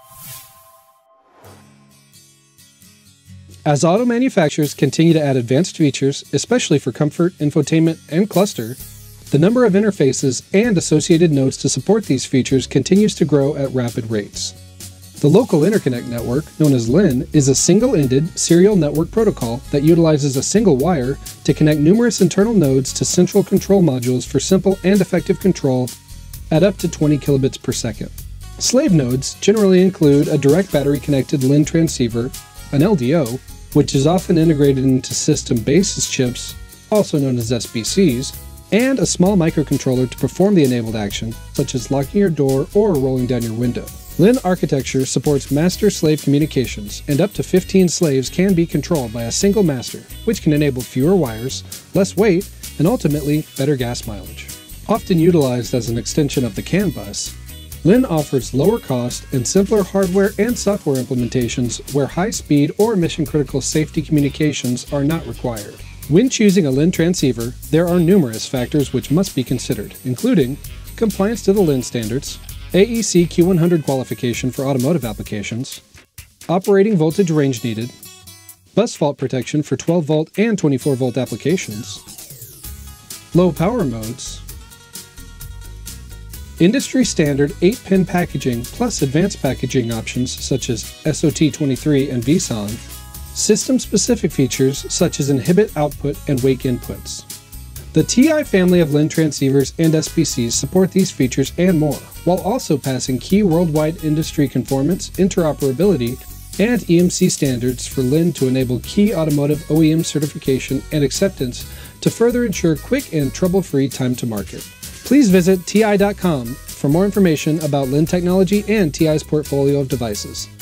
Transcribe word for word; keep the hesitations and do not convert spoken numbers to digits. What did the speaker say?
As auto manufacturers continue to add advanced features, especially for comfort, infotainment, and cluster, the number of interfaces and associated nodes to support these features continues to grow at rapid rates. The local interconnect network, known as L I N, is a single-ended serial network protocol that utilizes a single wire to connect numerous internal nodes to central control modules for simple and effective control at up to twenty kilobits per second. Slave nodes generally include a direct battery-connected L I N transceiver, an L D O, which is often integrated into system basis chips, also known as S B Cs, and a small microcontroller to perform the enabled action, such as locking your door or rolling down your window. L I N architecture supports master-slave communications, and up to fifteen slaves can be controlled by a single master, which can enable fewer wires, less weight, and ultimately better gas mileage. Often utilized as an extension of the CAN bus, L I N offers lower cost and simpler hardware and software implementations where high-speed or mission-critical safety communications are not required. When choosing a L I N transceiver, there are numerous factors which must be considered, including compliance to the L I N standards, A E C Q one hundred qualification for automotive applications, operating voltage range needed, bus fault protection for twelve volt and twenty-four volt applications, low power modes, industry standard eight pin packaging plus advanced packaging options such as S O T twenty-three and V SON, system-specific features such as Inhibit output and wake inputs. The T I family of L I N transceivers and S B Cs support these features and more, while also passing key worldwide industry conformance, interoperability, and E M C standards for L I N to enable key automotive O E M certification and acceptance to further ensure quick and trouble-free time to market. Please visit T I dot com for more information about L I N technology and T I's portfolio of devices.